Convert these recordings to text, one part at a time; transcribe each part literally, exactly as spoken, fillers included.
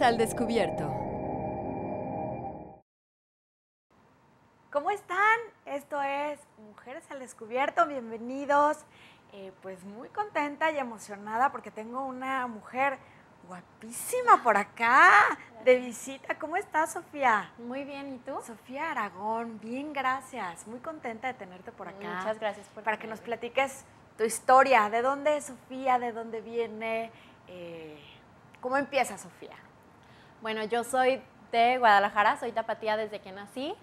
al Descubierto. ¿Cómo están? Esto es Mujeres al Descubierto, bienvenidos. Eh, pues muy contenta y emocionada porque tengo una mujer guapísima por acá de visita. ¿Cómo estás, Sofía? Muy bien, ¿y tú? Sofía Aragón, bien, gracias. Muy contenta de tenerte por acá. Muchas gracias por Para que nos tenerme. platiques tu historia, de dónde es Sofía, de dónde viene, eh, ¿cómo empieza Sofía? Bueno, yo soy de Guadalajara, soy tapatía desde que nací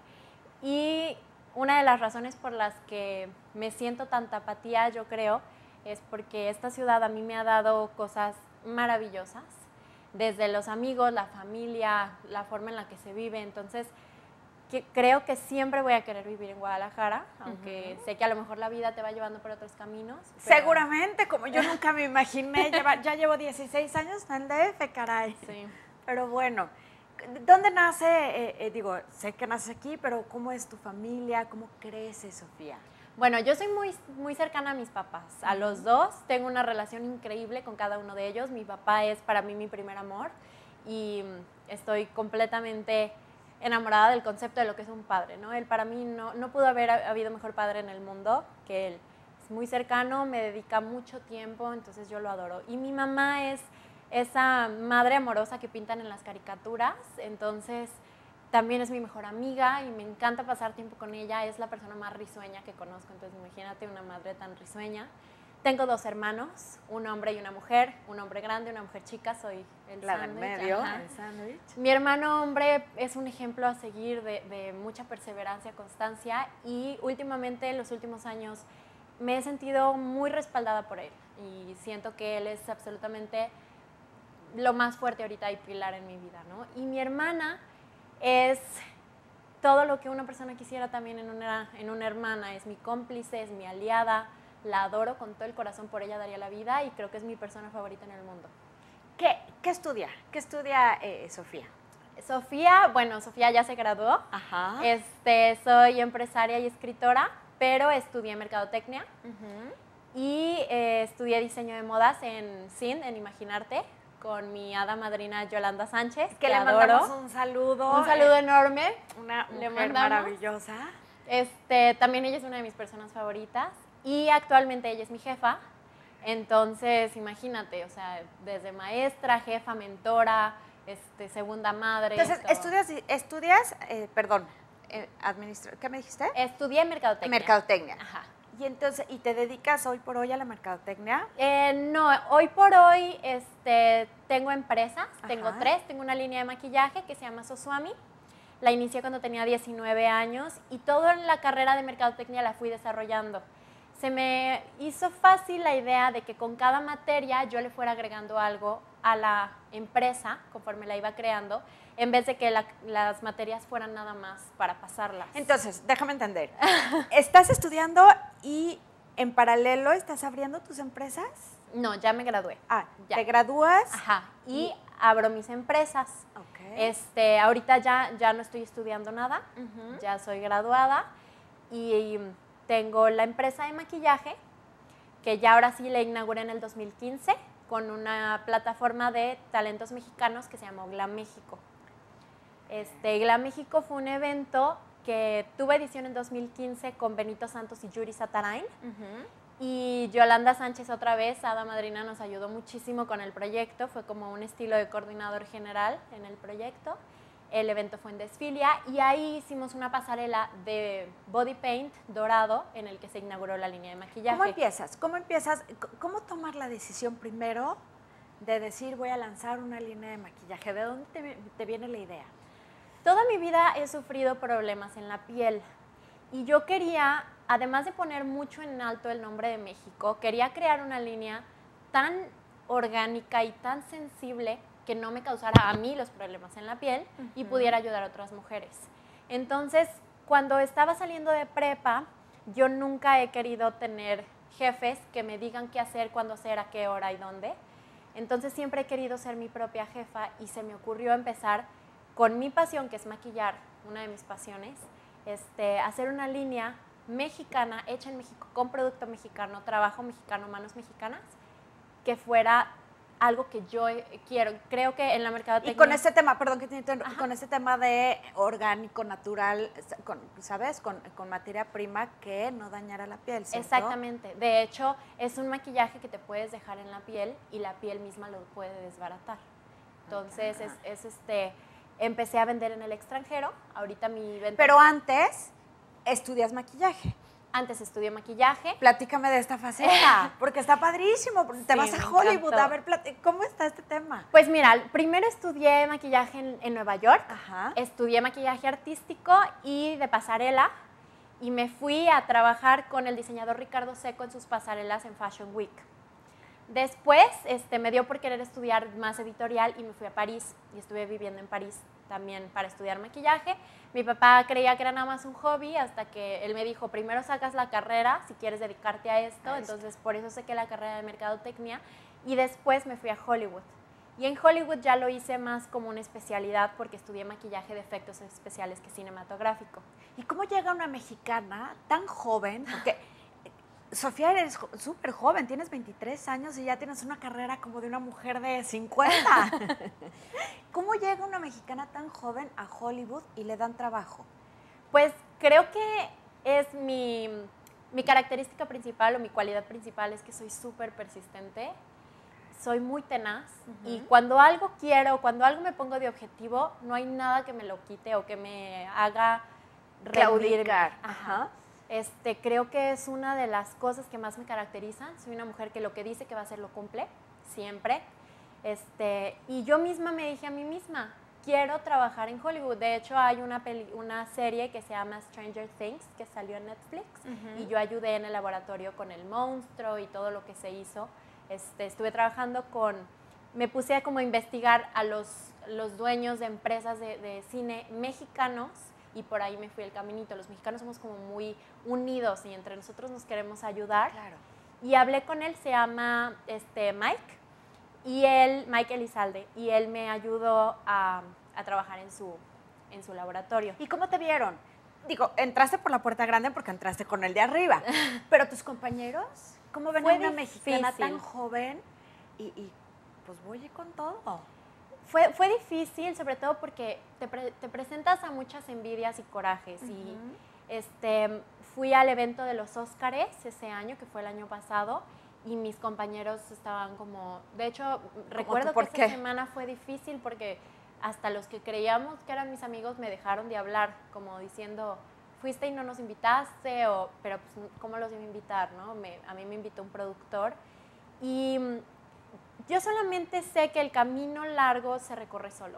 y una de las razones por las que me siento tan tapatía, yo creo, es porque esta ciudad a mí me ha dado cosas maravillosas, desde los amigos, la familia, la forma en la que se vive. Entonces, que creo que siempre voy a querer vivir en Guadalajara, aunque uh-huh. sé que a lo mejor la vida te va llevando por otros caminos. Pero... Seguramente, como yo nunca me imaginé, lleva, ya llevo dieciséis años en el D F, caray. Sí. Pero bueno, ¿dónde nace? Eh, eh, digo, sé que naces aquí, pero ¿cómo es tu familia? ¿Cómo crece, Sofía? Bueno, yo soy muy, muy cercana a mis papás, a los dos. Tengo una relación increíble con cada uno de ellos. Mi papá es para mí mi primer amor y estoy completamente enamorada del concepto de lo que es un padre, ¿no? Él para mí no, no pudo haber habido mejor padre en el mundo que él. Es muy cercano, me dedica mucho tiempo, entonces yo lo adoro. Y mi mamá es esa madre amorosa que pintan en las caricaturas, entonces también es mi mejor amiga y me encanta pasar tiempo con ella. Es la persona más risueña que conozco, entonces imagínate una madre tan risueña. Tengo dos hermanos, un hombre y una mujer, un hombre grande, una mujer chica, soy el la del medio, ajá. el sándwich. Mi hermano hombre es un ejemplo a seguir de, de mucha perseverancia, constancia y últimamente, en los últimos años, me he sentido muy respaldada por él y siento que él es absolutamente lo más fuerte ahorita y pilar en mi vida, ¿no? Y mi hermana es todo lo que una persona quisiera también en una, en una hermana, es mi cómplice, es mi aliada, la adoro con todo el corazón, por ella daría la vida y creo que es mi persona favorita en el mundo. ¿Qué, qué estudia? ¿Qué estudia eh, Sofía? Sofía, bueno, Sofía ya se graduó. Ajá. Este, soy empresaria y escritora, pero estudié mercadotecnia uh-huh. y eh, estudié diseño de modas en S I N, en Imaginarte, con mi hada madrina Yolanda Sánchez, que, que le adoro. mandamos un saludo. Un saludo eh, enorme. Una mujer le mandamos. maravillosa. Este, también ella es una de mis personas favoritas y actualmente ella es mi jefa. Entonces, imagínate, o sea, desde maestra, jefa, mentora, este, segunda madre. Entonces, estudias, estudias eh, perdón, eh, administra ¿qué me dijiste? Estudié mercadotecnia. Mercadotecnia. Ajá. Y entonces, ¿y te dedicas hoy por hoy a la mercadotecnia? Eh, no, hoy por hoy este, tengo empresas, Ajá. tengo tres, tengo una línea de maquillaje que se llama Sosuami. La inicié cuando tenía diecinueve años y toda la carrera de mercadotecnia la fui desarrollando. Se me hizo fácil la idea de que con cada materia yo le fuera agregando algo a la empresa conforme la iba creando, en vez de que la, las materias fueran nada más para pasarlas. Entonces, déjame entender. ¿Estás estudiando y en paralelo estás abriendo tus empresas? No, ya me gradué. Ah, ya. ¿Te gradúas? Ajá, y, y abro mis empresas. Okay. Este, ahorita ya, ya no estoy estudiando nada, uh-huh. ya soy graduada y, y tengo la empresa de maquillaje, que ya ahora sí la inauguré en el dos mil quince con una plataforma de talentos mexicanos que se llamó Glam México. Este, Glam México fue un evento que tuvo edición en dos mil quince con Benito Santos y Yuri Satarain. Uh-huh. Y Yolanda Sánchez otra vez, hada madrina, nos ayudó muchísimo con el proyecto. Fue como un estilo de coordinador general en el proyecto. El evento fue en Desfilia y ahí hicimos una pasarela de body paint dorado en el que se inauguró la línea de maquillaje. ¿Cómo empiezas? ¿Cómo empiezas? ¿Cómo tomar la decisión primero de decir voy a lanzar una línea de maquillaje? ¿De dónde te, te viene la idea? Toda mi vida he sufrido problemas en la piel y yo quería, además de poner mucho en alto el nombre de México, quería crear una línea tan orgánica y tan sensible que no me causara a mí los problemas en la piel uh-huh. y pudiera ayudar a otras mujeres. Entonces, cuando estaba saliendo de prepa, yo nunca he querido tener jefes que me digan qué hacer, cuándo hacer, a qué hora y dónde. Entonces, siempre he querido ser mi propia jefa y se me ocurrió empezar con mi pasión, que es maquillar, una de mis pasiones, este, hacer una línea mexicana, hecha en México, con producto mexicano, trabajo mexicano, manos mexicanas, que fuera algo que yo quiero. Creo que en la mercadotecnia... Y con este tema, perdón que te interrumpa, con este tema de orgánico, natural, con, ¿sabes? Con, con materia prima que no dañara la piel, ¿cierto? Exactamente. De hecho, es un maquillaje que te puedes dejar en la piel y la piel misma lo puede desbaratar. Entonces, es, es este... Empecé a vender en el extranjero. Ahorita mi venta... Pero antes, estudias maquillaje. Antes estudié maquillaje. Platícame de esta faceta, porque está padrísimo. Te Sí, vas a me Hollywood. encantó. A ver, plati- ¿cómo está este tema? Pues mira, primero estudié maquillaje en, en Nueva York. Ajá. Estudié maquillaje artístico y de pasarela. Y me fui a trabajar con el diseñador Ricardo Seco en sus pasarelas en Fashion Week. Después este, me dio por querer estudiar más editorial y me fui a París. Y estuve viviendo en París también para estudiar maquillaje. Mi papá creía que era nada más un hobby hasta que él me dijo, primero sacas la carrera si quieres dedicarte a esto. A esto. Entonces, por eso saqué la carrera de mercadotecnia. Y después me fui a Hollywood. Y en Hollywood ya lo hice más como una especialidad porque estudié maquillaje de efectos especiales que cinematográfico. ¿Y cómo llega una mexicana tan joven? Porque, Sofía, eres jo- súper joven, tienes veintitrés años y ya tienes una carrera como de una mujer de cincuenta. ¿Cómo llega una mexicana tan joven a Hollywood y le dan trabajo? Pues creo que es mi, mi característica principal o mi cualidad principal es que soy súper persistente, soy muy tenaz y cuando algo quiero, cuando algo me pongo de objetivo, no hay nada que me lo quite o que me haga rendirme. Claudicar. Ajá. Este, creo que es una de las cosas que más me caracterizan. Soy una mujer que lo que dice que va a hacer lo cumple, siempre. Este, y yo misma me dije a mí misma, quiero trabajar en Hollywood. De hecho, hay una, peli, una serie que se llama Stranger Things, que salió en Netflix, uh-huh. y yo ayudé en el laboratorio con el monstruo y todo lo que se hizo. Este, estuve trabajando con, me puse a como a investigar a los, los dueños de empresas de, de cine mexicanos, y por ahí me fui el caminito. Los mexicanos somos como muy unidos y entre nosotros nos queremos ayudar. Claro. Y hablé con él, se llama este, Mike, y él, Mike Elizalde, y él me ayudó a, a trabajar en su, en su laboratorio. ¿Y cómo te vieron? Digo, entraste por la puerta grande porque entraste con el de arriba, pero tus compañeros, ¿cómo ven a una mexicana tan joven y, y pues voy con todo? Fue, fue difícil, sobre todo porque te, pre, te presentas a muchas envidias y corajes. Uh-huh. Y este, fui al evento de los Óscares ese año, que fue el año pasado, y mis compañeros estaban como... De hecho, recuerdo que qué? esa semana fue difícil porque hasta los que creíamos que eran mis amigos me dejaron de hablar, como diciendo, fuiste y no nos invitaste, o, pero pues, ¿cómo los iba a invitar? ¿No? Me, a mí me invitó un productor. Y... yo solamente sé que el camino largo se recorre solo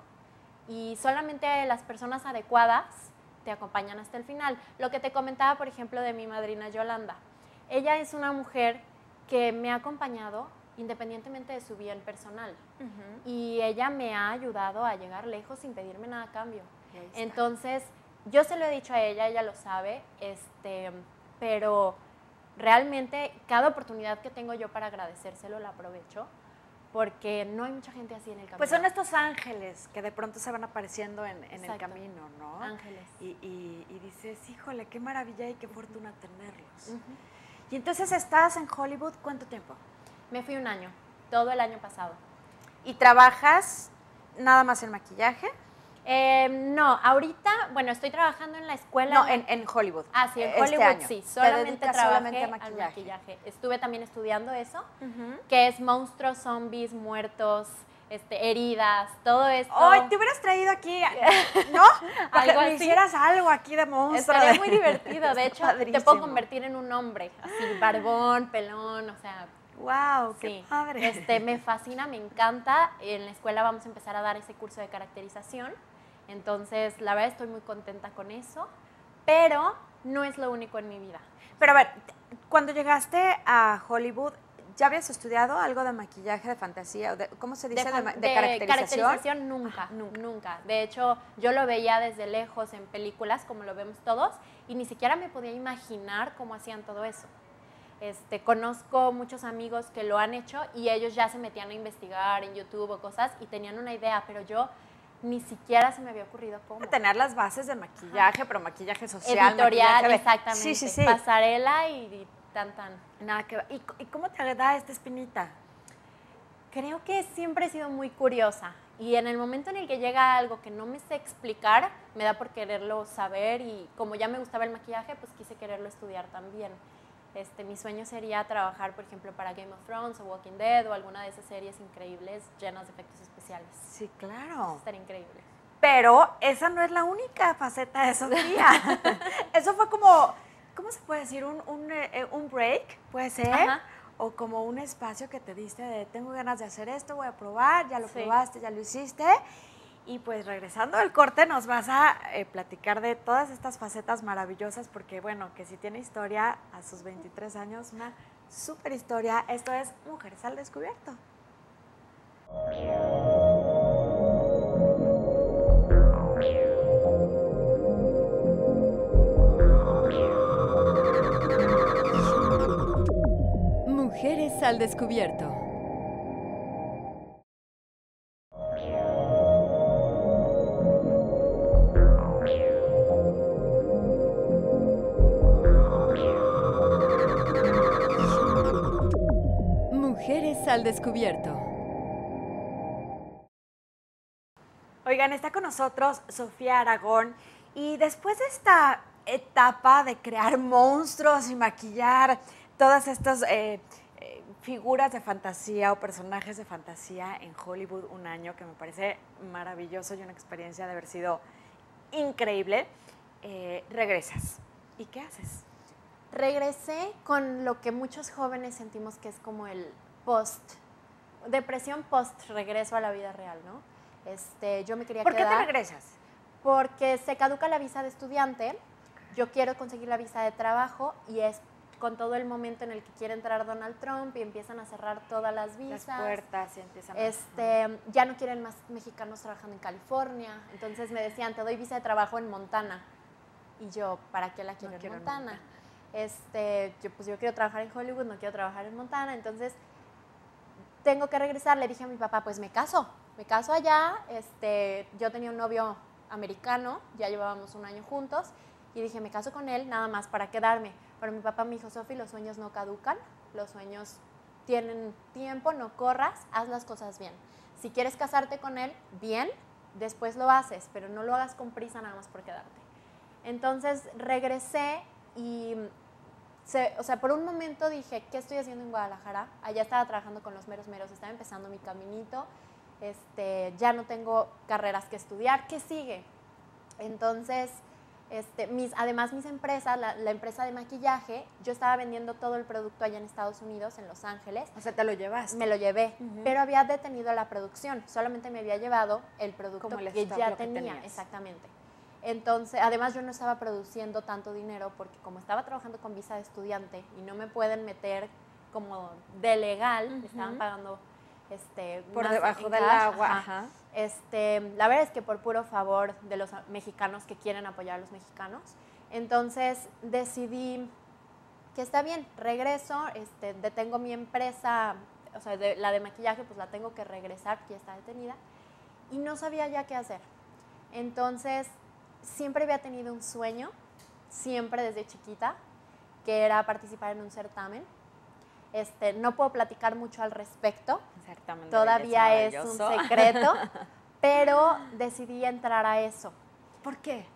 y solamente las personas adecuadas te acompañan hasta el final. Lo que te comentaba, por ejemplo, de mi madrina Yolanda. Ella es una mujer que me ha acompañado independientemente de su bien personal. Uh-huh. Y ella me ha ayudado a llegar lejos sin pedirme nada a cambio. Entonces, yo se lo he dicho a ella, ella lo sabe, este, pero realmente cada oportunidad que tengo yo para agradecérselo la aprovecho, porque no hay mucha gente así en el camino. Pues son estos ángeles que de pronto se van apareciendo en, en el camino, ¿no? Ángeles. Y, y, y dices, híjole, qué maravilla y qué fortuna tenerlos. Uh-huh. Y entonces estás en Hollywood, ¿cuánto tiempo? Me fui un año, todo el año pasado. ¿Y trabajas nada más en maquillaje? Eh, no, ahorita, bueno, estoy trabajando en la escuela. No, en, en Hollywood. Ah, sí, en este Hollywood año. sí, solamente trabajé solamente a maquillaje. al maquillaje. Estuve también estudiando eso, uh-huh. que es monstruos, zombies, muertos, este, heridas, todo esto. ¡Ay, te hubieras traído aquí! ¿No? Para que me hicieras algo aquí de monstruo. Estaría de... muy divertido. De hecho, padrísimo. Te puedo convertir en un hombre, así, barbón, pelón, o sea... ¡Wow! ¡Qué sí. padre! Este, me fascina, me encanta. En la escuela vamos a empezar a dar ese curso de caracterización. Entonces, la verdad estoy muy contenta con eso, pero no es lo único en mi vida. Pero a ver, cuando llegaste a Hollywood, ¿ya habías estudiado algo de maquillaje, de fantasía? De, ¿Cómo se dice? De, ¿De, de, de caracterización? caracterización nunca, ah, nunca, nunca. De hecho, yo lo veía desde lejos en películas, como lo vemos todos, y ni siquiera me podía imaginar cómo hacían todo eso. Este, conozco muchos amigos que lo han hecho y ellos ya se metían a investigar en YouTube o cosas y tenían una idea, pero yo... ni siquiera se me había ocurrido cómo. Tener las bases de maquillaje, ajá, pero maquillaje social. Editorial, maquillaje de... exactamente. Sí, sí, sí. Pasarela y, y tan, tan. Nada que ver. ¿Y, ¿Y cómo te da esta espinita? Creo que siempre he sido muy curiosa y en el momento en el que llega algo que no me sé explicar, me da por quererlo saber y como ya me gustaba el maquillaje, pues quise quererlo estudiar también. Este, mi sueño sería trabajar, por ejemplo, para Game of Thrones o Walking Dead o alguna de esas series increíbles llenas de efectos especiales. Sí, claro. Estaría increíble. Pero esa no es la única faceta de Sofía. Eso fue como, ¿cómo se puede decir? Un, un, eh, un break, puede ser. Ajá. O como un espacio que te diste de tengo ganas de hacer esto, voy a probar, ya lo Sí. probaste, ya lo hiciste. Y pues regresando del corte nos vas a eh, platicar de todas estas facetas maravillosas porque bueno, que si tiene historia a sus veintitrés años, una súper historia. Esto es Mujeres al Descubierto. Mujeres al Descubierto. Mujeres al Descubierto. Oigan, está con nosotros Sofía Aragón y después de esta etapa de crear monstruos y maquillar todas estas eh, eh, figuras de fantasía o personajes de fantasía en Hollywood un año, que me parece maravilloso y una experiencia de haber sido increíble, eh, regresas. ¿Y qué haces? Regresé con lo que muchos jóvenes sentimos que es como el post, depresión post regreso a la vida real, ¿no? Este, yo me quería ¿Por quedar. qué te regresas? Porque se caduca la visa de estudiante, yo quiero conseguir la visa de trabajo y es con todo el momento en el que quiere entrar Donald Trump y empiezan a cerrar todas las visas. Las puertas y empiezan a... Este, ya no quieren más mexicanos trabajando en California, entonces me decían, te doy visa de trabajo en Montana. Y yo, ¿para qué la quiero, No en, quiero en Montana? Montana. Este, yo, pues yo quiero trabajar en Hollywood, no quiero trabajar en Montana, entonces tengo que regresar. Le dije a mi papá, pues me caso, me caso allá. Este, yo tenía un novio americano, ya llevábamos un año juntos, y dije, me caso con él nada más para quedarme. Pero mi papá me dijo, Sofi, los sueños no caducan, los sueños tienen tiempo, no corras, haz las cosas bien. Si quieres casarte con él, bien, después lo haces, pero no lo hagas con prisa nada más por quedarte. Entonces regresé y, se, o sea, por un momento dije, ¿qué estoy haciendo en Guadalajara? Allá estaba trabajando con los meros meros, estaba empezando mi caminito, este, ya no tengo carreras que estudiar, ¿qué sigue? Entonces, este, mis, además mis empresas, la, la empresa de maquillaje, yo estaba vendiendo todo el producto allá en Estados Unidos, en Los Ángeles. O sea, te lo llevaste. Me lo llevé, Uh-huh. pero había detenido la producción, solamente me había llevado el producto Como el que stock, ya lo que tenía, tenías. exactamente. Entonces, además yo no estaba produciendo tanto dinero porque como estaba trabajando con visa de estudiante y no me pueden meter como de legal, Uh-huh. me estaban pagando este, por más debajo en del cash, agua. ajá. Ajá. Este, la verdad es que por puro favor de los mexicanos que quieren apoyar a los mexicanos, entonces decidí que está bien, regreso, este, detengo mi empresa, o sea, de, la de maquillaje, pues la tengo que regresar, porque ya está detenida, y no sabía ya qué hacer. Entonces, siempre había tenido un sueño, siempre desde chiquita, que era participar en un certamen. Este, no puedo platicar mucho al respecto, Certamen de todavía belleza es un maravilloso. secreto, pero decidí entrar a eso. ¿Por qué?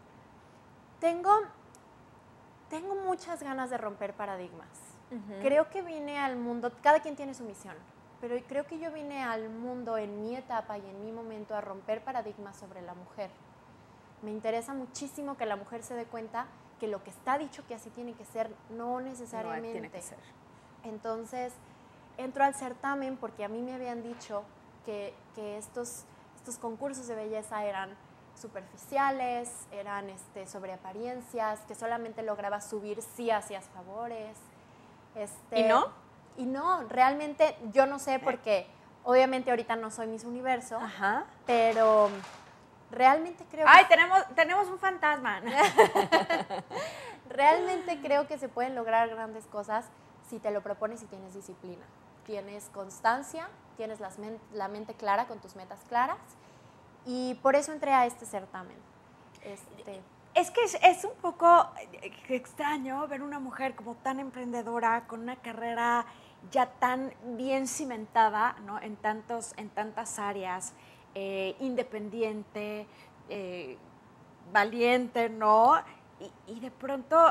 Tengo, tengo muchas ganas de romper paradigmas. Uh-huh. Creo que vine al mundo, cada quien tiene su misión, pero creo que yo vine al mundo en mi etapa y en mi momento a romper paradigmas sobre la mujer. Me interesa muchísimo que la mujer se dé cuenta que lo que está dicho que así tiene que ser, no necesariamente. No tiene que ser. Entonces, entro al certamen porque a mí me habían dicho que, que estos, estos concursos de belleza eran superficiales, eran este, sobre apariencias, que solamente lograba subir si hacías favores. Este, ¿Y no? Y no, realmente yo no sé porque obviamente ahorita no soy Miss Universo, Ajá. pero realmente creo Ay, que... tenemos, tenemos un fantasma. Realmente creo que se pueden lograr grandes cosas si te lo propones y tienes disciplina. Tienes constancia, tienes las men- la mente clara con tus metas claras y por eso entré a este certamen. Este, Es que es, es un poco extraño ver una mujer como tan emprendedora, con una carrera ya tan bien cimentada, ¿no? En, tantos, en tantas áreas, eh, independiente, eh, valiente, ¿no? Y, y de pronto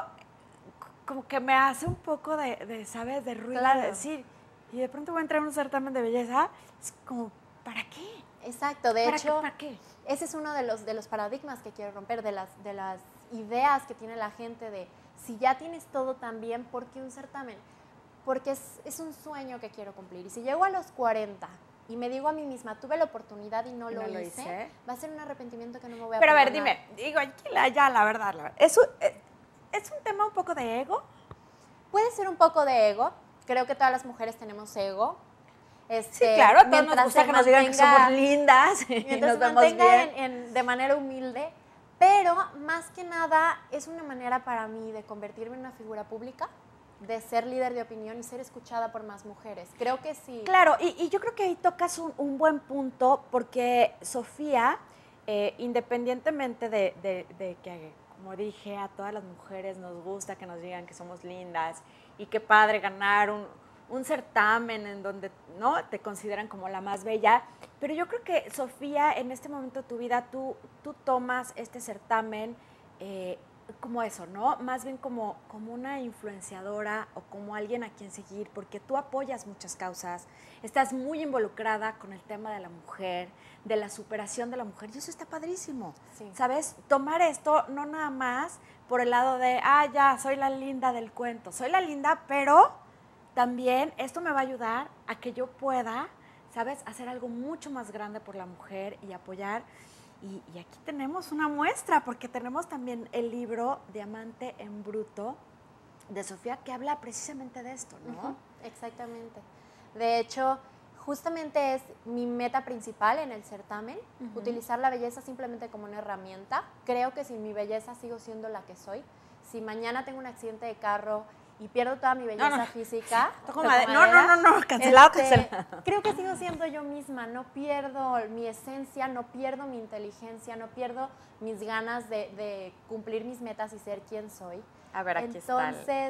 como que me hace un poco de, de ¿sabes? De ruido, Claro. de decir, y de pronto voy a entrar en un certamen de belleza, es como, ¿para qué? Exacto, de ¿Para hecho, qué? ¿Para qué? ese es uno de los, de los paradigmas que quiero romper, de las, de las ideas que tiene la gente de si ya tienes todo tan bien, ¿por qué un certamen? Porque es, es un sueño que quiero cumplir. Y si llego a los cuarenta y me digo a mí misma, tuve la oportunidad y no, Y lo, no lo hice, hice. va a ser un arrepentimiento que no me voy a Pero a ver, perdonar. dime, digo, aquí la, ya la verdad, la verdad, ¿es un, eh, ¿es un tema un poco de ego? Puede ser un poco de ego. Creo que todas las mujeres tenemos ego. Este, Sí, claro, a todos nos mientras gusta se que nos digan que mantenga- somos lindas y Mientras nos se vemos mantenga bien. en, en- de manera humilde, pero más que nada es una manera para mí de convertirme en una figura pública, de ser líder de opinión y ser escuchada por más mujeres. Creo que sí. Claro, y, y yo creo que ahí tocas un, un buen punto porque Sofía, eh, independientemente de, de- de que, como dije, a todas las mujeres nos gusta que nos digan que somos lindas y qué padre ganar un, un certamen en donde no te consideran como la más bella, pero yo creo que Sofía, en este momento de tu vida, tú, tú tomas este certamen eh, como eso, ¿no? Más bien como, como una influenciadora o como alguien a quien seguir, porque tú apoyas muchas causas, estás muy involucrada con el tema de la mujer, de la superación de la mujer, y eso está padrísimo, Sí. ¿sabes? Tomar esto no nada más por el lado de, ah, ya, soy la linda del cuento, soy la linda, pero también esto me va a ayudar a que yo pueda, ¿sabes? Hacer algo mucho más grande por la mujer y apoyar. Y, y aquí tenemos una muestra, porque tenemos también el libro Diamante en Bruto de Sofía, que habla precisamente de esto, ¿no? Ujú, exactamente. De hecho, justamente es mi meta principal en el certamen, Ujú. utilizar la belleza simplemente como una herramienta. Creo que sin mi belleza sigo siendo la que soy. Si mañana tengo un accidente de carro y pierdo toda mi belleza no. física, Toco toco madera. No, madera, no, no, no, cancelado, este, cancelado. creo que sigo siendo yo misma, no pierdo mi esencia, no pierdo mi inteligencia, no pierdo mis ganas de, de cumplir mis metas y ser quien soy. A ver, aquí está el- Entonces,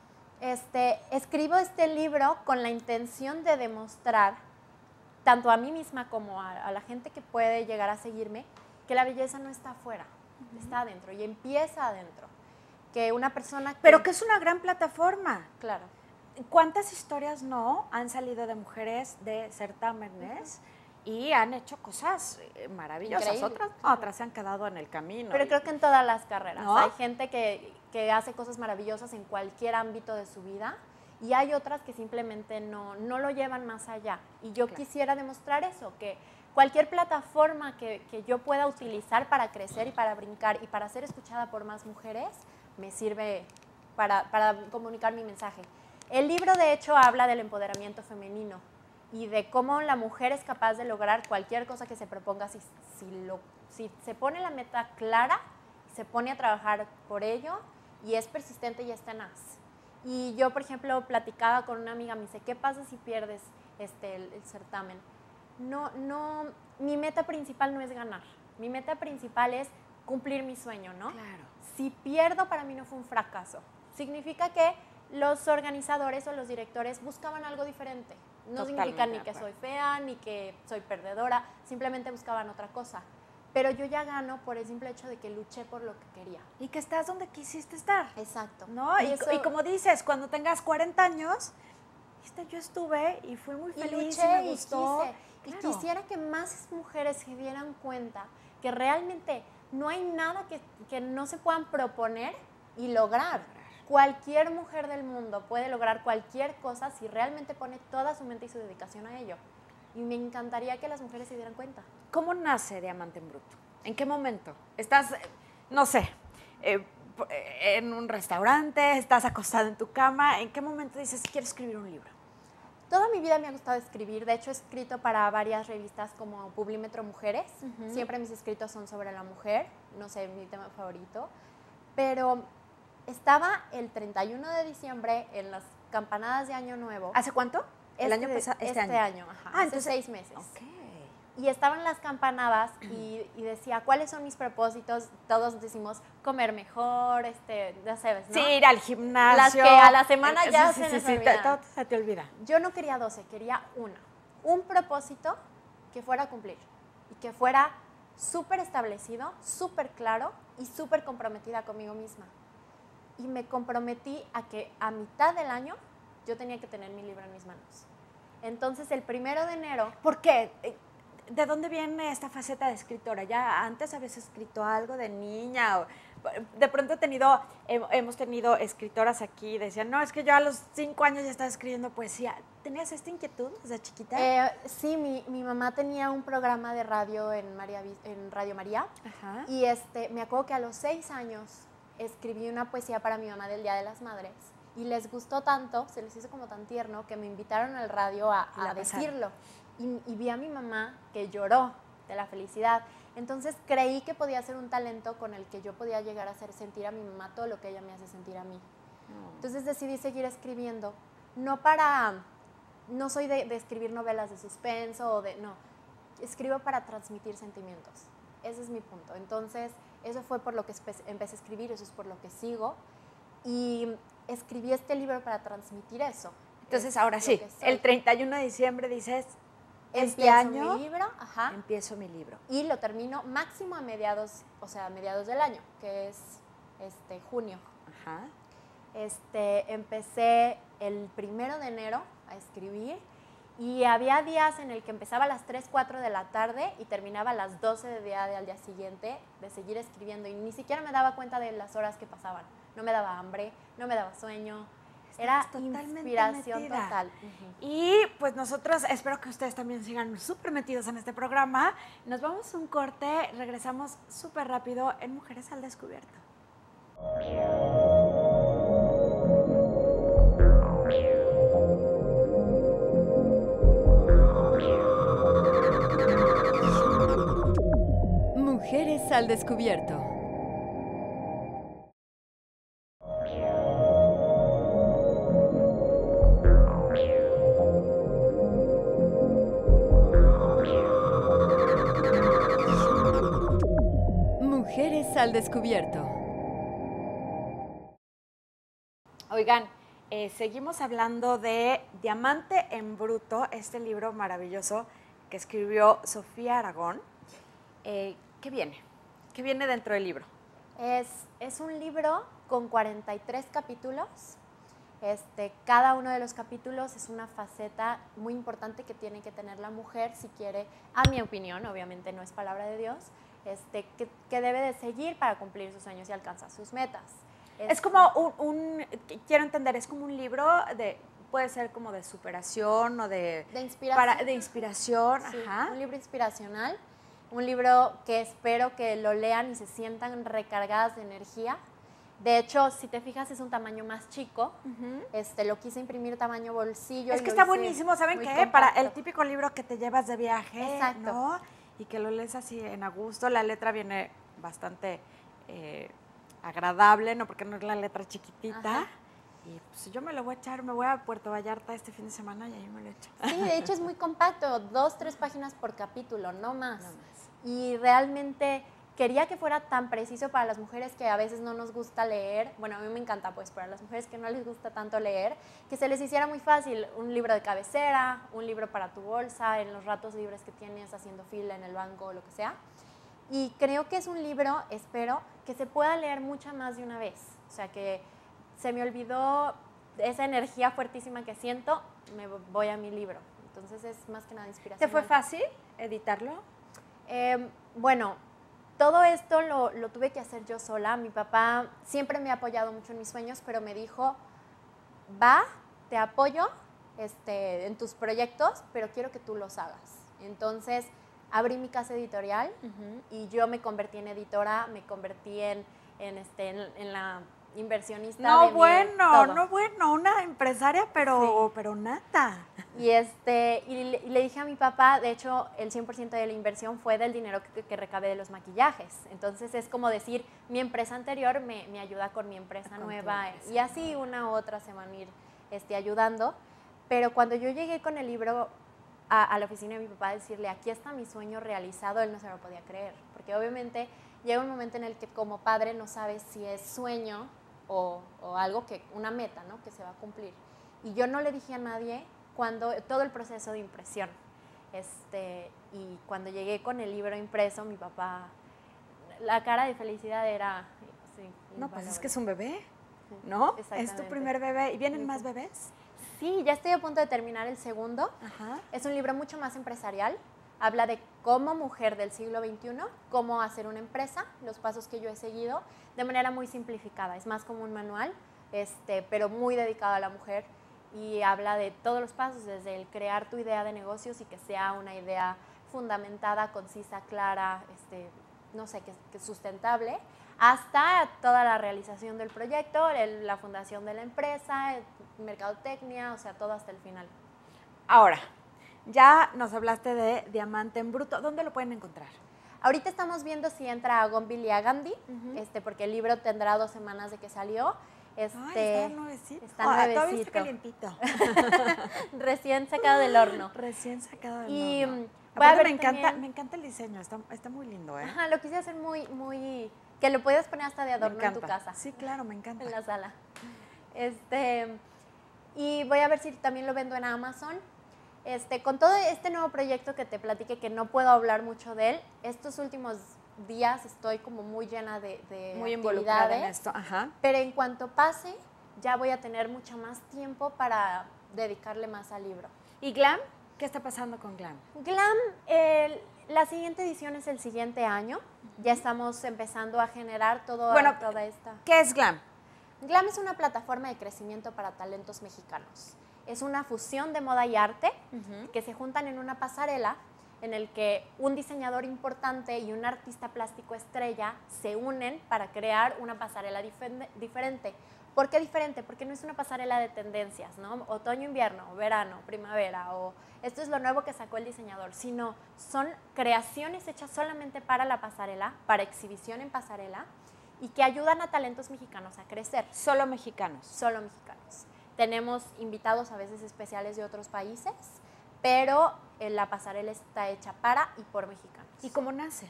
este, escribo este libro con la intención de demostrar, tanto a mí misma como a, a la gente que puede llegar a seguirme, que la belleza no está afuera, está adentro y empieza adentro. Que una persona que... Pero que es una gran plataforma. Claro. ¿Cuántas historias no han salido de mujeres de certámenes y han hecho cosas eh, maravillosas? Increíble, Otras, claro. otras se han quedado en el camino. Pero y- creo que en todas las carreras. ¿No? Hay gente que, que hace cosas maravillosas en cualquier ámbito de su vida y hay otras que simplemente no, no lo llevan más allá. Y yo Claro. quisiera demostrar eso, que cualquier plataforma que, que yo pueda utilizar para crecer y para brincar y para ser escuchada por más mujeres, me sirve para, para comunicar mi mensaje. El libro, de hecho, habla del empoderamiento femenino y de cómo la mujer es capaz de lograr cualquier cosa que se proponga si, si, lo, si se pone la meta clara, se pone a trabajar por ello y es persistente y es tenaz. Y yo, por ejemplo, platicaba con una amiga, me dice, ¿qué pasa si pierdes este, el, el certamen? No, no, mi meta principal no es ganar, mi meta principal es cumplir mi sueño, ¿no? Claro. Si pierdo, para mí no fue un fracaso. Significa que los organizadores o los directores buscaban algo diferente. No Totalmente significa ni de que acuerdo. soy fea, ni que soy perdedora, simplemente buscaban otra cosa. Pero yo ya gano por el simple hecho de que luché por lo que quería. Y que estás donde quisiste estar. Exacto. ¿No? Y, eso- y como dices, cuando tengas cuarenta años, viste, yo estuve y fui muy y feliz y, luché me y gustó. quise. Y Claro. quisiera que más mujeres se dieran cuenta que realmente no hay nada que, que no se puedan proponer y lograr. Cualquier mujer del mundo puede lograr cualquier cosa si realmente pone toda su mente y su dedicación a ello. Y me encantaría que las mujeres se dieran cuenta. ¿Cómo nace Diamante en Bruto? ¿En qué momento? Estás, eh, no sé, eh, p- eh, en un restaurante, estás acostada en tu cama. ¿En qué momento dices, quiero escribir un libro? Toda mi vida me ha gustado escribir. De hecho, he escrito para varias revistas como Publímetro Mujeres. Ujú. Siempre mis escritos son sobre la mujer. No sé, mi tema favorito. Pero estaba el treinta y uno de diciembre en las campanadas de Año Nuevo. ¿Hace cuánto? El Este- año pasado, este, este año. año, ajá, Ah, hace entonces- seis meses. Ok. y estaban las campanadas y, y decía, ¿cuáles son mis propósitos? Todos decimos, comer mejor, este, ya sabes, ¿no? Sí, ir al gimnasio. Las que a la semana ya sí, se sí, nos sí, sí, olvidan. te- todo se te olvida. Yo no quería doce, quería una. Un propósito que fuera a cumplir y que fuera súper establecido, súper claro y súper comprometida conmigo misma. Y me comprometí a que a mitad del año yo tenía que tener mi libro en mis manos. Entonces, el primero de enero... ¿Por qué? ¿De dónde viene esta faceta de escritora? ¿Ya antes habías escrito algo de niña? O de pronto he tenido, hemos tenido escritoras aquí, decían, no, es que yo a los cinco años ya estaba escribiendo poesía. ¿Tenías esta inquietud desde chiquita? Eh, sí, mi, mi mamá tenía un programa de radio en, María, en Radio María. Ajá. Y este, me acuerdo que a los seis años escribí una poesía para mi mamá del Día de las Madres. Y les gustó tanto, se les hizo como tan tierno, que me invitaron al radio a, a decirlo. Y, y vi a mi mamá que lloró de la felicidad. Entonces creí que podía ser un talento con el que yo podía llegar a hacer sentir a mi mamá todo lo que ella me hace sentir a mí. Mm. Entonces decidí seguir escribiendo. No para... No soy de, de escribir novelas de suspenso o de... No, escribo para transmitir sentimientos. Ese es mi punto. Entonces, eso fue por lo que empecé a escribir, eso es por lo que sigo. Y escribí este libro para transmitir eso. Entonces, ahora sí, el treinta y uno de diciembre dices, este empiezo año mi libro, ajá, empiezo mi libro. Y lo termino máximo a mediados, o sea, a mediados del año, que es este, junio. Ajá. Este, empecé el primero de enero a escribir y había días en el que empezaba a las tres, cuatro de la tarde y terminaba a las doce de día de al día siguiente de seguir escribiendo y ni siquiera me daba cuenta de las horas que pasaban. No me daba hambre, no me daba sueño. Era inspiración metida. total. Uh-huh. Y pues nosotros, espero que ustedes también sigan súper metidos en este programa. Nos vamos a un corte, regresamos súper rápido en Mujeres al Descubierto. Mujeres al Descubierto. Mujeres al Descubierto. Oigan, eh, seguimos hablando de Diamante en Bruto, este libro maravilloso que escribió Sofía Aragón. Eh, ¿Qué viene? ¿Qué viene dentro del libro? Es, es un libro con cuarenta y tres capítulos. Este, cada uno de los capítulos es una faceta muy importante que tiene que tener la mujer si quiere, a mi opinión, obviamente no es palabra de Dios, este, que, que debe de seguir para cumplir sus sueños y alcanzar sus metas. Es, es como un, un, quiero entender, es como un libro de, puede ser como de superación o de... De inspiración. Para, de inspiración, sí, ajá. Un libro inspiracional, un libro que espero que lo lean y se sientan recargadas de energía. De hecho, si te fijas, es un tamaño más chico. Uh-huh. este, lo quise imprimir tamaño bolsillo. Es que está buenísimo, ¿saben qué? Compacto. Para el típico libro que te llevas de viaje, exacto, ¿no? Y que lo lees así en a gusto. La letra viene bastante eh, agradable, ¿no? Porque no es la letra chiquitita. Ajá. Y pues yo me lo voy a echar, me voy a Puerto Vallarta este fin de semana y ahí me lo echo. Sí, de hecho es muy compacto, dos, tres páginas por capítulo, no más. No más. Y realmente quería que fuera tan preciso para las mujeres que a veces no nos gusta leer, bueno, a mí me encanta pues, para las mujeres que no les gusta tanto leer, que se les hiciera muy fácil, un libro de cabecera, un libro para tu bolsa, en los ratos libres que tienes haciendo fila en el banco o lo que sea. Y creo que es un libro, espero, que se pueda leer mucha más de una vez, o sea que se me olvidó esa energía fuertísima que siento, me voy a mi libro, entonces es más que nada inspiración. ¿Te fue fácil editarlo? Eh, bueno, todo esto lo, lo tuve que hacer yo sola. Mi papá siempre me ha apoyado mucho en mis sueños, pero me dijo, va, te apoyo este, en tus proyectos, pero quiero que tú los hagas. Entonces, abrí mi casa editorial uh-huh. y yo me convertí en editora, me convertí en, en, este, en, en la inversionista. No, de bueno, mi, no, bueno, una empresaria, pero, sí. pero nata. Y, este, y, le, y le dije a mi papá, de hecho, el cien por ciento de la inversión fue del dinero que, que recabé de los maquillajes. Entonces, es como decir, mi empresa anterior me, me ayuda con mi empresa con nueva. Empresa. Y así una u otra se van a ir este, ayudando. Pero cuando yo llegué con el libro, a, a la oficina de mi papá a decirle, aquí está mi sueño realizado, él no se lo podía creer, porque obviamente llega un momento en el que como padre no sabes si es sueño o, o algo que, una meta, ¿no? Que se va a cumplir. Y yo no le dije a nadie cuando, todo el proceso de impresión. Este, y cuando llegué con el libro impreso, mi papá, la cara de felicidad era... Sí, No, pues es invalorable. que es un bebé, ¿no? Es tu Exactamente. primer bebé. ¿Y vienen más bebés? Sí, ya estoy a punto de terminar el segundo. Ajá. Es un libro mucho más empresarial. Habla de cómo mujer del siglo veintiuno, cómo hacer una empresa, los pasos que yo he seguido, de manera muy simplificada. Es más como un manual, este, pero muy dedicado a la mujer. Y habla de todos los pasos, desde el crear tu idea de negocios y que sea una idea fundamentada, concisa, clara, este, no sé, que, que sustentable, hasta toda la realización del proyecto, el, la fundación de la empresa, el, mercadotecnia, o sea, todo hasta el final. Ahora, ya nos hablaste de Diamante en Bruto. ¿Dónde lo pueden encontrar? Ahorita estamos viendo si entra a Gonville y a Gandhi, uh-huh. este, porque el libro tendrá dos semanas de que salió. Este, Ay, está nuevecito. Está oh, nuevecito. Todavía está calientito. Recién sacado del horno. Recién sacado del y, horno. Aparte me encanta, también, me encanta el diseño, está, está muy lindo, ¿eh? Ajá, lo quise hacer muy, muy, que lo puedes poner hasta de adorno en tu casa. Sí, claro, me encanta. En la sala. Este, y voy a ver si también lo vendo en Amazon. Este, con todo este nuevo proyecto que te platiqué, que no puedo hablar mucho de él, estos últimos días estoy como muy llena de, de muy actividades. Involucrada en esto, ajá. Pero en cuanto pase, ya voy a tener mucho más tiempo para dedicarle más al libro. ¿Y Glam? ¿Qué está pasando con Glam? Glam, el, la siguiente edición es el siguiente año. Uh-huh. Ya estamos empezando a generar todo, bueno, toda esta... ¿Qué es Glam? Glam es una plataforma de crecimiento para talentos mexicanos. Es una fusión de moda y arte uh-huh. que se juntan en una pasarela en el que un diseñador importante y un artista plástico estrella se unen para crear una pasarela dif- diferente. ¿Por qué diferente? Porque no es una pasarela de tendencias, ¿no? Otoño, invierno, verano, primavera, o esto es lo nuevo que sacó el diseñador, sino son creaciones hechas solamente para la pasarela, para exhibición en pasarela, y que ayudan a talentos mexicanos a crecer. Solo mexicanos. Solo mexicanos. Tenemos invitados a veces especiales de otros países, pero eh, la pasarela está hecha para y por mexicanos. ¿Y cómo nace?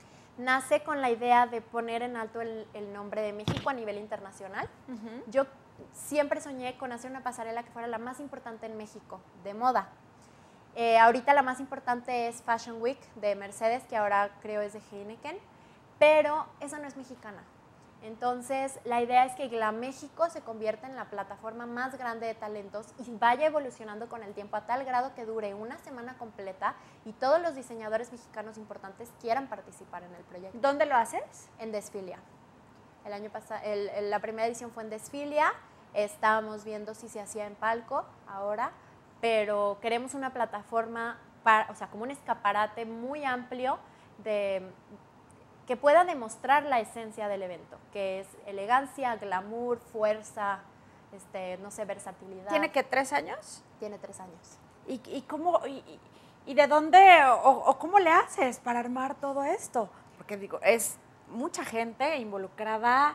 Nace con la idea de poner en alto el, el nombre de México a nivel internacional. Uh-huh. Yo siempre soñé con hacer una pasarela que fuera la más importante en México, de moda. Eh, ahorita la más importante es Fashion Week de Mercedes, que ahora creo es de Heineken, pero esa no es mexicana. Entonces, la idea es que Glam México se convierta en la plataforma más grande de talentos y vaya evolucionando con el tiempo a tal grado que dure una semana completa y todos los diseñadores mexicanos importantes quieran participar en el proyecto. ¿Dónde lo haces? En Desfilia. El año pasado, el, el, la primera edición fue en Desfilia. Estábamos viendo si se hacía en Palco ahora, pero queremos una plataforma, para, o sea, como un escaparate muy amplio de... que pueda demostrar la esencia del evento, que es elegancia, glamour, fuerza, este, no sé, versatilidad. ¿Tiene que tres años? Tiene tres años. ¿Y, y, cómo, y, y de dónde o, o cómo le haces para armar todo esto? Porque digo, es mucha gente involucrada,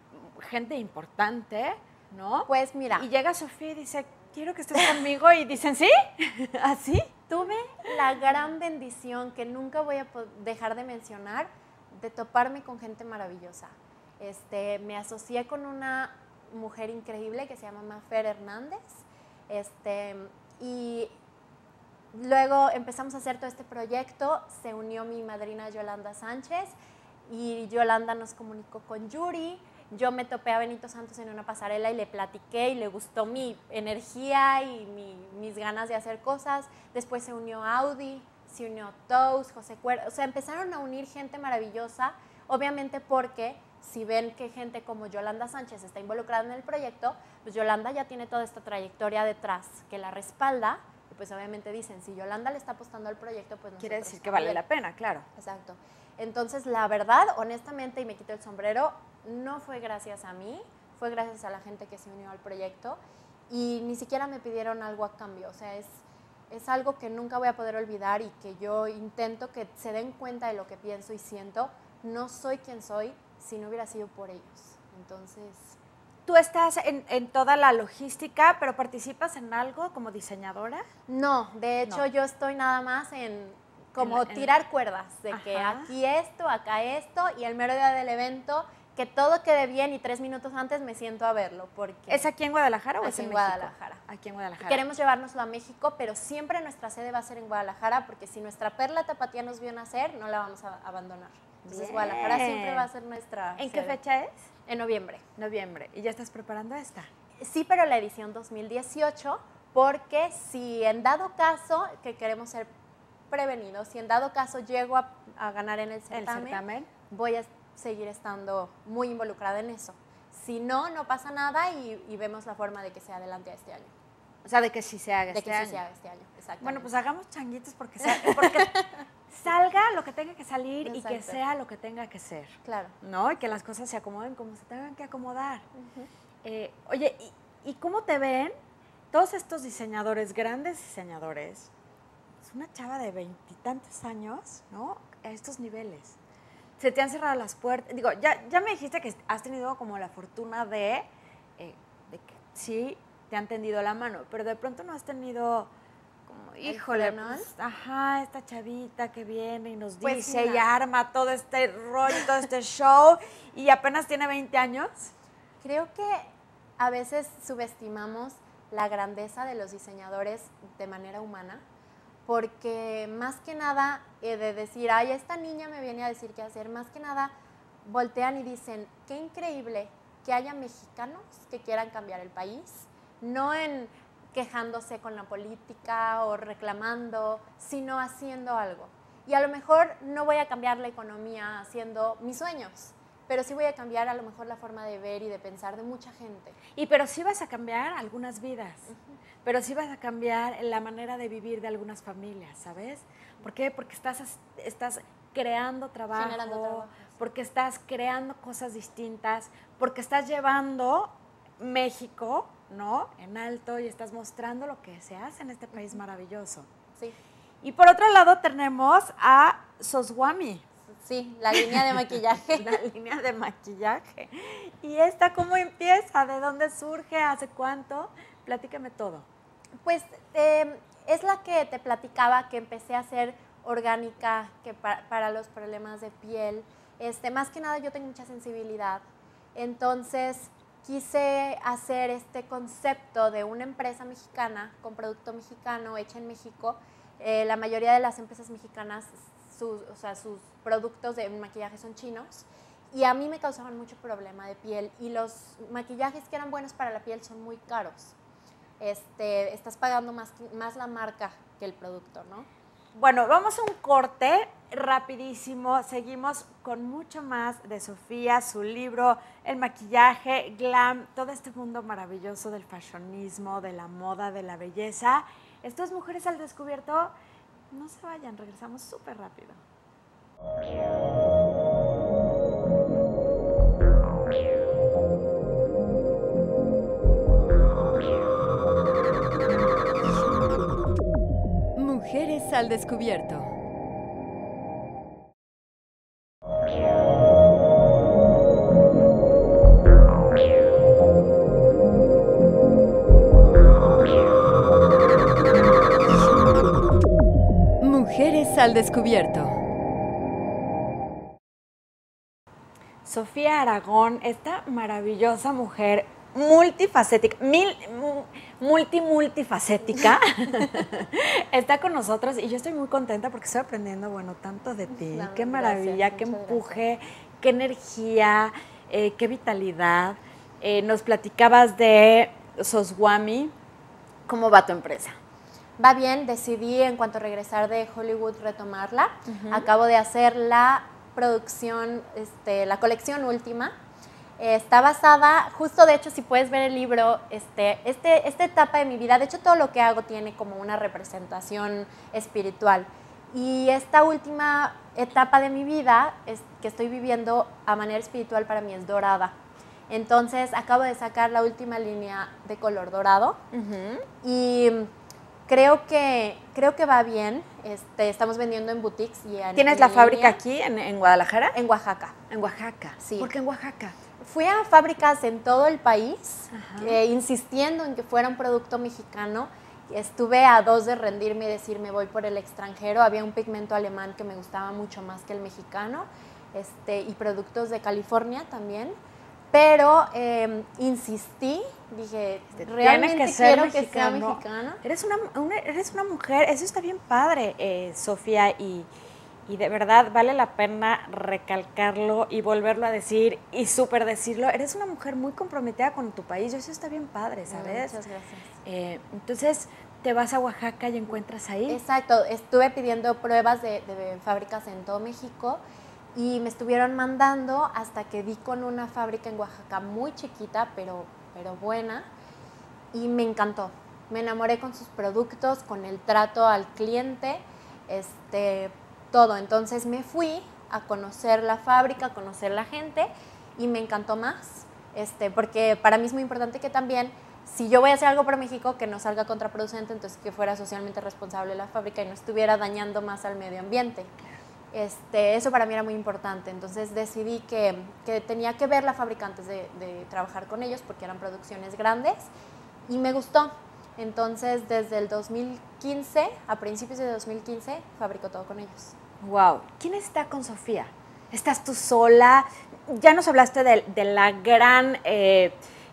gente importante, ¿no? Pues mira. Y llega Sofía y dice, quiero que estés conmigo, y dicen, ¿sí? ¿Así? Tuve la gran bendición que nunca voy a dejar de mencionar, de toparme con gente maravillosa. Este, me asocié con una mujer increíble que se llama Mafer Hernández, este, y luego empezamos a hacer todo este proyecto, se unió mi madrina Yolanda Sánchez, y Yolanda nos comunicó con Yuri. Yo me topé a Benito Santos en una pasarela y le platiqué y le gustó mi energía y mi, mis ganas de hacer cosas. Después se unió Audi, se unió Tous, José Cuerda, o sea, empezaron a unir gente maravillosa, obviamente porque si ven que gente como Yolanda Sánchez está involucrada en el proyecto, pues Yolanda ya tiene toda esta trayectoria detrás que la respalda, y pues obviamente dicen, si Yolanda le está apostando al proyecto, pues quiere decir que también. Vale la pena, claro. Exacto. Entonces, la verdad, honestamente, y me quito el sombrero, no fue gracias a mí, fue gracias a la gente que se unió al proyecto, y ni siquiera me pidieron algo a cambio, o sea, es... es algo que nunca voy a poder olvidar y que yo intento que se den cuenta de lo que pienso y siento. No soy quien soy si no hubiera sido por ellos. Entonces, tú estás en, en toda la logística, pero participas en algo como diseñadora. No, de hecho No. yo estoy nada más en como En la- en- tirar cuerdas, de que Ajá. aquí esto, acá esto, y el mero día del evento, que todo quede bien y tres minutos antes me siento a verlo, porque ¿Es aquí en Guadalajara o Aquí es en, en México? Guadalajara. Aquí en Guadalajara. queremos llevárnoslo a México, pero siempre nuestra sede va a ser en Guadalajara, porque si nuestra perla tapatía nos vio nacer, no la vamos a abandonar. Entonces Bien. Guadalajara siempre va a ser nuestra ¿En qué sede. fecha es? En noviembre. Noviembre. ¿Y ya estás preparando esta? Sí, pero la edición dos mil dieciocho, porque si en dado caso, que queremos ser prevenidos, si en dado caso llego a, a ganar en el certamen, ¿El certamen? voy a seguir estando muy involucrada en eso. Si no, no pasa nada y, y vemos la forma de que se adelante este año. O sea, de que sí se haga De este que año. sí se haga este año, exactamente. Bueno, pues hagamos changuitos porque, sa- porque salga lo que tenga que salir y que Exacto. sea lo que tenga que ser, Claro. ¿no? Y que las cosas se acomoden como se tengan que acomodar. Eh, oye, ¿y, ¿y cómo te ven todos estos diseñadores, grandes diseñadores? Es una chava de veintitantos años, ¿no? A estos niveles. Se te han cerrado las puertas. Digo, ya, ya me dijiste que has tenido como la fortuna de, eh, de que sí te han tendido la mano, pero de pronto no has tenido como, híjole, frenón? pues, ajá, esta chavita que viene y nos Pues dice y mira. arma todo este rollo, todo este show y apenas tiene veinte años. Creo que a veces subestimamos la grandeza de los diseñadores de manera humana, porque más que nada eh, de decir, ay, esta niña me viene a decir qué hacer, más que nada voltean y dicen, qué increíble que haya mexicanos que quieran cambiar el país, no en quejándose con la política o reclamando, sino haciendo algo. Y a lo mejor no voy a cambiar la economía haciendo mis sueños, pero sí voy a cambiar a lo mejor la forma de ver y de pensar de mucha gente. Y pero sí vas a cambiar algunas vidas, pero sí vas a cambiar la manera de vivir de algunas familias, ¿sabes? ¿Por qué? Porque estás, estás creando trabajo, Generando trabajo, sí. porque estás creando cosas distintas, porque estás llevando México, ¿no?, en alto y estás mostrando lo que se hace en este país maravilloso. Sí, Y por otro lado tenemos a Soswami, sí, la línea de maquillaje. la línea de maquillaje. ¿Y esta cómo empieza? ¿De dónde surge? ¿Hace cuánto? Platícame todo. Pues eh, es la que te platicaba que empecé a hacer orgánica que pa- para los problemas de piel. Este, más que nada yo tengo mucha sensibilidad, entonces quise hacer este concepto de una empresa mexicana con producto mexicano hecha en México. Eh, la mayoría de las empresas mexicanas, sus, o sea, sus productos de maquillaje son chinos y a mí me causaban mucho problema de piel y los maquillajes que eran buenos para la piel son muy caros. Este, estás pagando más, más la marca que el producto, ¿no? Bueno, vamos a un corte rapidísimo. Seguimos con mucho más de Sofía, su libro, el maquillaje, glam, todo este mundo maravilloso del fashionismo, de la moda, de la belleza. Esto es Mujeres al Descubierto. No se vayan, regresamos súper rápido. Mujeres al Descubierto. Mujeres al Descubierto. Sofía Aragón, esta maravillosa mujer multifacética, mil, mu- multi, multifacética, está con nosotros y yo estoy muy contenta porque estoy aprendiendo, bueno, tanto de ti. No, Qué gracias, maravilla, qué muchas empuje, qué energía, eh, qué vitalidad. Eh, nos platicabas de Soswami. ¿Cómo va tu empresa? Va bien, decidí en cuanto a regresar de Hollywood retomarla. Acabo de hacer la producción, este, la colección última. Eh, está basada, justo de hecho, si puedes ver el libro, este, este, esta etapa de mi vida, de hecho todo lo que hago tiene como una representación espiritual. Y esta última etapa de mi vida es, que estoy viviendo a manera espiritual para mí es dorada. Entonces acabo de sacar la última línea de color dorado y creo que, creo que va bien. Este, estamos vendiendo en boutiques. Y en, ¿Tienes en la línea. fábrica aquí en, en Guadalajara? En Oaxaca. En Oaxaca. Sí. ¿Por qué en Oaxaca? fui a fábricas en todo el país, eh, insistiendo en que fuera un producto mexicano. Estuve a dos de rendirme y decir, me voy por el extranjero. Había un pigmento alemán que me gustaba mucho más que el mexicano, este, y productos de California también. Pero eh, insistí, dije, realmente que ser quiero mexicano. que sea mexicano. Eres una, una- eres una mujer, eso está bien padre, eh, Sofía, y, y de verdad vale la pena recalcarlo y volverlo a decir y súper decirlo. Eres una mujer muy comprometida con tu país, y eso está bien padre, ¿sabes? Muchas gracias. Eh, entonces, te vas a Oaxaca y encuentras ahí. Exacto, estuve pidiendo pruebas de, de fábricas en todo México y me estuvieron mandando hasta que di con una fábrica en Oaxaca muy chiquita, pero, pero buena, y me encantó. Me enamoré con sus productos, con el trato al cliente, este, todo. Entonces me fui a conocer la fábrica, a conocer la gente, y me encantó más, este, porque para mí es muy importante que también, si yo voy a hacer algo para México, que no salga contraproducente, entonces que fuera socialmente responsable la fábrica y no estuviera dañando más al medio ambiente. Este, eso para mí era muy importante, entonces decidí que, que tenía que ver la fábrica antes de, de trabajar con ellos, porque eran producciones grandes, y me gustó. Entonces, desde el dos mil quince, a principios de dos mil quince, fabrico todo con ellos. Wow. ¿Quién está con Sofía? ¿Estás tú sola? Ya nos hablaste de, de la gran eh,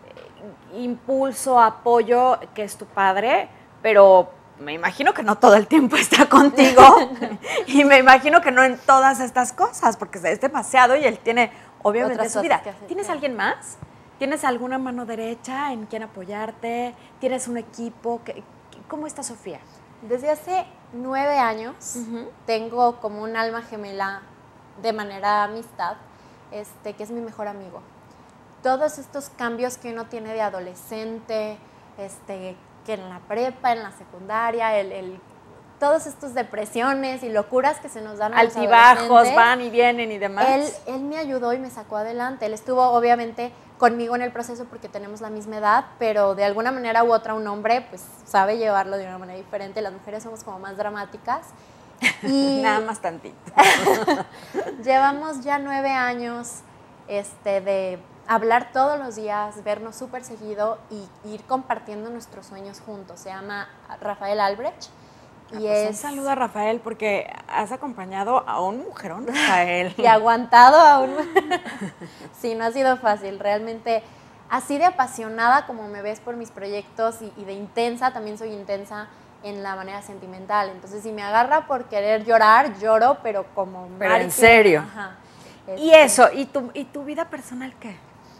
impulso, apoyo que es tu padre, pero me imagino que no todo el tiempo está contigo y me imagino que no en todas estas cosas, porque es demasiado y él tiene obviamente Otras su vida. cosas que hacer, ¿Tienes claro. alguien más? ¿Tienes alguna mano derecha en quien apoyarte? ¿Tienes un equipo? ¿Qué- ¿Cómo está Sofía? Desde hace nueve años Ujú. tengo como un alma gemela de manera amistad, este, que es mi mejor amigo. Todos estos cambios que uno tiene de adolescente, este, que en la prepa, en la secundaria, el, el, todas estas depresiones y locuras que se nos dan a los Altibajos, adolescentes, van y vienen y demás. Él, él me ayudó y me sacó adelante. Él estuvo obviamente conmigo en el proceso porque tenemos la misma edad, pero de alguna manera u otra un hombre pues sabe llevarlo de una manera diferente. Las mujeres somos como más dramáticas. Y Nada más tantito. llevamos ya nueve años este, de hablar todos los días, vernos súper seguido y ir compartiendo nuestros sueños juntos. Se llama Rafael Albrecht. Ah, Y pues es un saludo a Rafael porque has acompañado a un mujerón, Rafael. y aguantado aún. Sí, no ha sido fácil. Realmente, así de apasionada como me ves por mis proyectos y, y de intensa, también soy intensa en la manera sentimental. Entonces, si me agarra por querer llorar, lloro, pero como Pero Mari en que- serio. Ajá. Y Este, eso, ¿y tu, ¿y tu vida personal qué?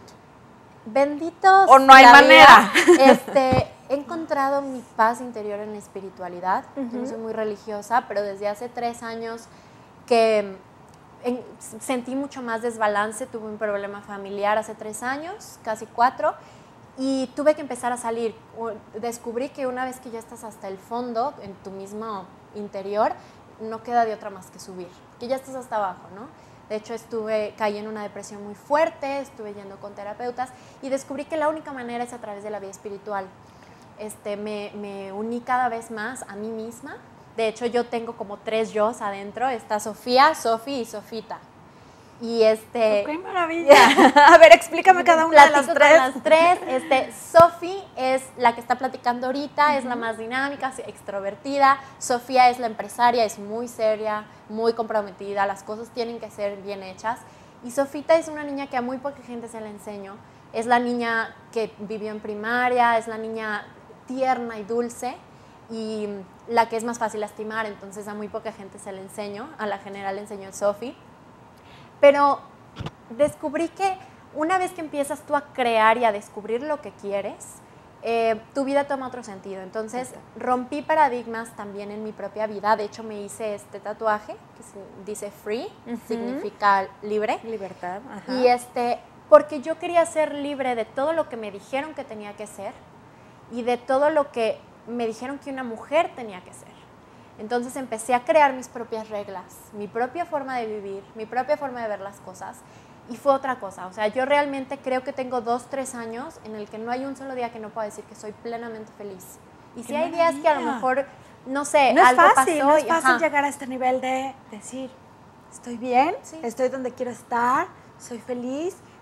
Benditos. ¿O no hay la manera? vida. Este, he encontrado mi paz interior en la espiritualidad. Yo no soy muy religiosa, pero desde hace tres años que en- sentí mucho más desbalance, tuve un problema familiar hace tres años, casi cuatro, y tuve que empezar a salir. U- Descubrí que una vez que ya estás hasta el fondo, en tu mismo interior, no queda de otra más que subir, que ya estás hasta abajo, ¿no? De hecho, estuve, caí en una depresión muy fuerte, estuve yendo con terapeutas y descubrí que la única manera es a través de la vida espiritual. Este, me, me uní cada vez más a mí misma. De hecho, yo tengo como tres yos adentro. Está Sofía, Sofi y Sofita. Y este... ¡Qué maravilla! A ver, explícame cada una de las platico tres. con las tres. Este, Sofi es la que está platicando ahorita, es la más dinámica, extrovertida. Sofía es la empresaria, es muy seria, muy comprometida, las cosas tienen que ser bien hechas. Y Sofita es una niña que a muy poca gente se le enseño. Es la niña que vivió en primaria, es la niña tierna y dulce y la que es más fácil lastimar, entonces a muy poca gente se le enseño, a la general le enseñó Sofi. Pero descubrí que una vez que empiezas tú a crear y a descubrir lo que quieres, eh, tu vida toma otro sentido. Entonces rompí paradigmas también en mi propia vida. De hecho, me hice este tatuaje que se- dice free, Ujú. significa libre. Libertad, ajá. Y este, porque yo quería ser libre de todo lo que me dijeron que tenía que ser y de todo lo que me dijeron que una mujer tenía que ser. Entonces empecé a crear mis propias reglas, mi propia forma de vivir, mi propia forma de ver las cosas y fue otra cosa. O sea, yo realmente creo que tengo dos, tres años en el que no hay un solo día que no pueda decir que soy plenamente feliz. Y si ¡Qué hay días que a lo maravilla! mejor, no sé, No es algo fácil, pasó no es y- fácil ajá. llegar a este nivel de decir, estoy bien, Sí. estoy donde quiero estar, soy feliz,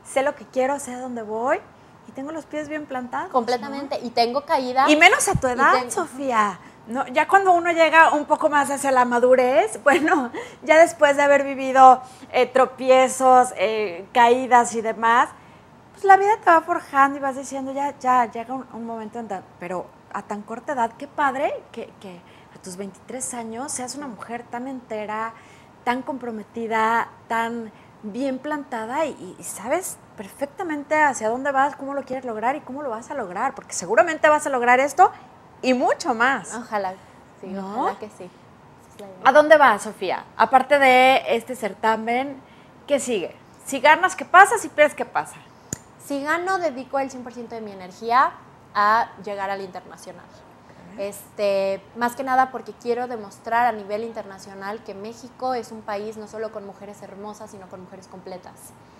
sé lo que quiero, sé a dónde voy y tengo los pies bien plantados. Completamente, ¿no? y tengo caída. Y menos a tu edad, tengo... Sofía. No, ya cuando uno llega un poco más hacia la madurez, bueno, ya después de haber vivido eh, tropiezos, eh, caídas y demás, pues la vida te va forjando y vas diciendo, ya, ya, llega un, un momento en que, pero a tan corta edad, qué padre que, que a tus veintitrés años seas una mujer tan entera, tan comprometida, tan bien plantada y, y sabes perfectamente hacia dónde vas, cómo lo quieres lograr y cómo lo vas a lograr, porque seguramente vas a lograr esto y mucho más. Ojalá, sí, ¿no? ojalá que sí. Esa es la idea. ¿A dónde vas, Sofía? Aparte de este certamen, ¿qué sigue? Si ganas, ¿qué pasa? Si pierdes, ¿qué pasa? Si gano, dedico el cien por ciento de mi energía a llegar al internacional. Este, más que nada porque quiero demostrar a nivel internacional que México es un país no solo con mujeres hermosas, sino con mujeres completas.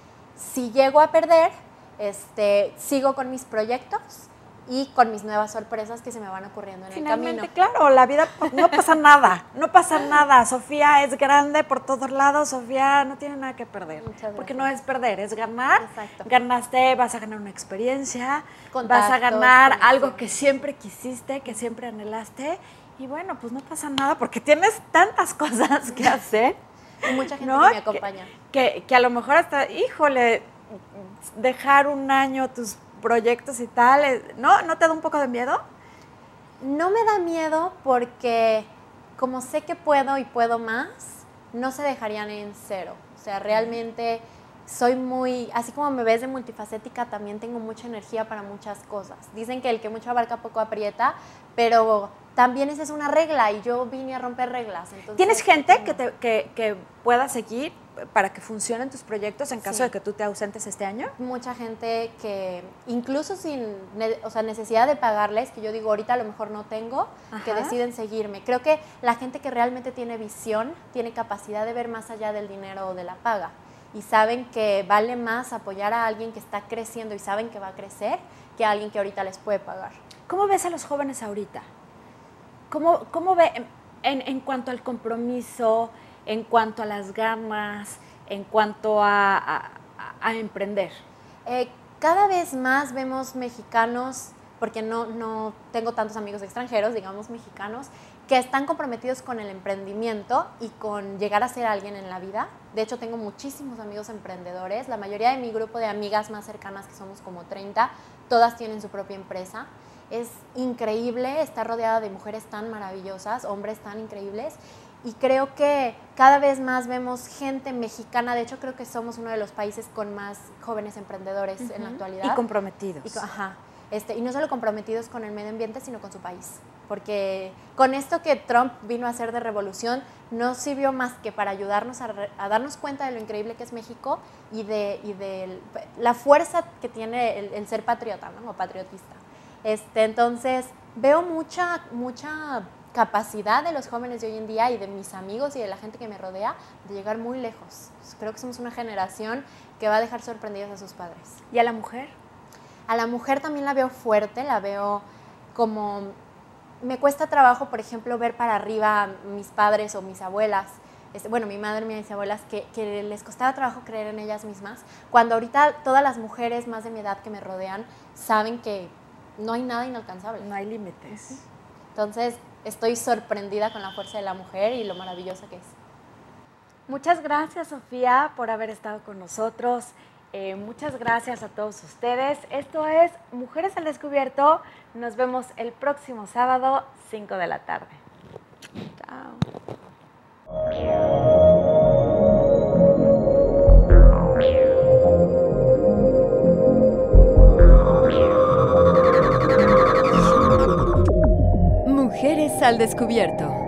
Si llego a perder, este, sigo con mis proyectos y con mis nuevas sorpresas que se me van ocurriendo en Finalmente, el camino. claro, la vida, no pasa nada, no pasa nada. Sofía es grande por todos lados, Sofía no tiene nada que perder. Porque no es perder, es ganar. Exacto. Ganaste, vas a ganar una experiencia, Contactos, vas a ganar conexión. algo que siempre quisiste, que siempre anhelaste. Y bueno, pues no pasa nada porque tienes tantas cosas que hacer. Y mucha gente ¿no? que me acompaña. Que, que, que a lo mejor hasta, híjole, dejar un año tus proyectos y tal, ¿no? ¿No te da un poco de miedo? No me da miedo porque como sé que puedo y puedo más, no se dejarían en cero. O sea, realmente soy muy, así como me ves de multifacética, también tengo mucha energía para muchas cosas. Dicen que el que mucho abarca poco aprieta, pero también esa es una regla y yo vine a romper reglas. Entonces, ¿tienes gente no. que, te, que, que pueda seguir para que funcionen tus proyectos en caso Sí. de que tú te ausentes este año? Mucha gente que incluso sin ne- o sea, necesidad de pagarles, que yo digo ahorita a lo mejor no tengo, Ajá. que deciden seguirme. Creo que la gente que realmente tiene visión, tiene capacidad de ver más allá del dinero o de la paga y saben que vale más apoyar a alguien que está creciendo y saben que va a crecer que a alguien que ahorita les puede pagar. ¿Cómo ves a los jóvenes ahorita? ¿Cómo, cómo ve en, en cuanto al compromiso, en cuanto a las ganas, en cuanto a, a, a emprender? Eh, cada vez más vemos mexicanos, porque no, no tengo tantos amigos extranjeros, digamos mexicanos, que están comprometidos con el emprendimiento y con llegar a ser alguien en la vida. De hecho, tengo muchísimos amigos emprendedores. La mayoría de mi grupo de amigas más cercanas, que somos como treinta, todas tienen su propia empresa. Es increíble estar rodeada de mujeres tan maravillosas, hombres tan increíbles. Y creo que cada vez más vemos gente mexicana. De hecho, creo que somos uno de los países con más jóvenes emprendedores uh-huh. en la actualidad. Y comprometidos. Y, ajá. Este, y no solo comprometidos con el medio ambiente, sino con su país. Porque con esto que Trump vino a hacer de revolución, no sirvió más que para ayudarnos a, re, a darnos cuenta de lo increíble que es México y de, y de la fuerza que tiene el, el ser patriota, ¿no? O patriotista. Este, entonces, veo mucha, mucha capacidad de los jóvenes de hoy en día y de mis amigos y de la gente que me rodea de llegar muy lejos. Creo que somos una generación que va a dejar sorprendidos a sus padres. ¿Y a la mujer? A la mujer también la veo fuerte, la veo como... Me cuesta trabajo, por ejemplo, ver para arriba a mis padres o mis abuelas, este, bueno, mi madre y mis abuelas, que, que les costaba trabajo creer en ellas mismas, cuando ahorita todas las mujeres más de mi edad que me rodean saben que no hay nada inalcanzable. No hay límites. Entonces, estoy sorprendida con la fuerza de la mujer y lo maravillosa que es. Muchas gracias, Sofía, por haber estado con nosotros. Eh, muchas gracias a todos ustedes. Esto es Mujeres al Descubierto. Nos vemos el próximo sábado, cinco de la tarde. Chao. Mujeres al Descubierto.